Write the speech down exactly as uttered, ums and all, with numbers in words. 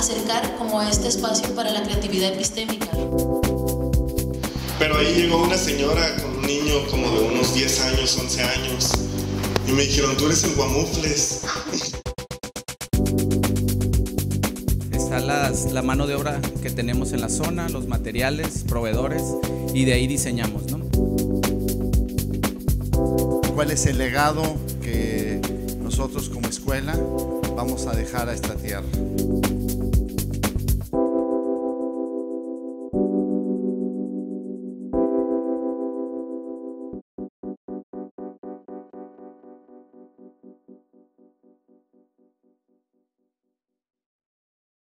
acercar como este espacio para la creatividad epistémica. Pero ahí llegó una señora con un niño como de unos diez años, once años, y me dijeron, tú eres el Guamufles. Está las, la mano de obra que tenemos en la zona, los materiales, proveedores, y de ahí diseñamos, ¿no? ¿Cuál es el legado que nosotros como escuela vamos a dejar a esta tierra?